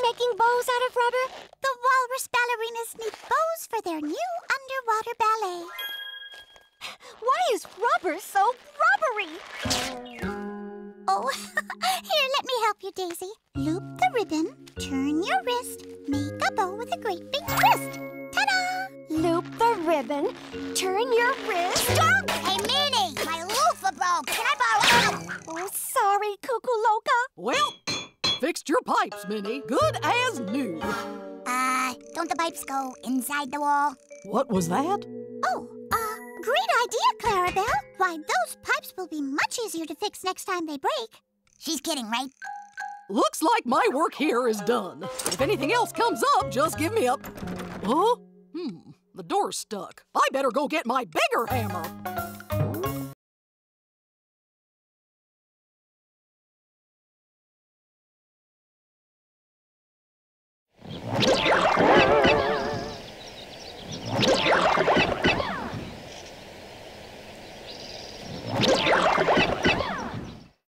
making bows out of rubber? The walrus ballerinas need bows for their new underwater ballet. Why is rubber so rubbery? Oh, here, let me help you, Daisy. Loop the ribbon, turn your wrist, make a bow with a great big twist. Ta-da! Loop the ribbon, turn your wrist. Stop! Hey, Minnie, my loofah broke. Can I borrow? Oh, sorry, Cuckoo Loca. Well, fixed your pipes, Minnie. Good as new. Don't the pipes go inside the wall? What was that? Oh, great idea, Clarabelle. Why, those pipes will be much easier to fix next time they break. She's kidding, right? Looks like my work here is done. If anything else comes up, just give me a... Huh? The door's stuck. I better go get my bigger hammer.